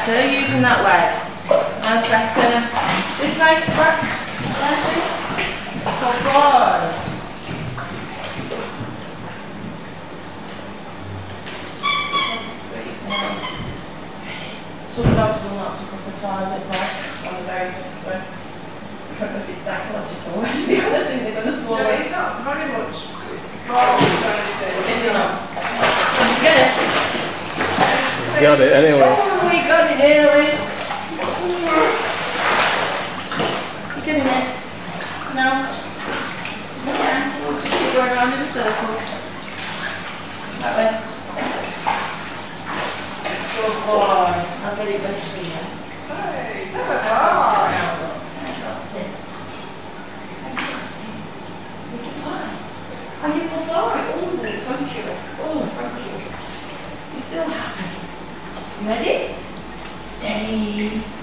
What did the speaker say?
better, using that leg. That's better. This way, back. That's it. Good boy. Some dogs will not pick up a time as well on the very first one. I don't know if it's psychological. I think they're going to slow it. No, it's not very much. Is it not? You get it? You got it anyway. Oh, we got it early. You getting it? No? Yeah, we'll just keep going around in a circle. That way. Good boy. I'll get it when you see you. Hey, good That's boy. it. Are you good boy? Oh, thank you. Oh, thank you. You're still happy. You ready? Steady.